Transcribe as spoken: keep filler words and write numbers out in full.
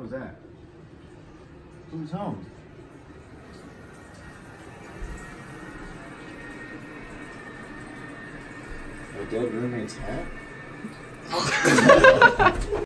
was that? Who's home? My dead roommate's hat?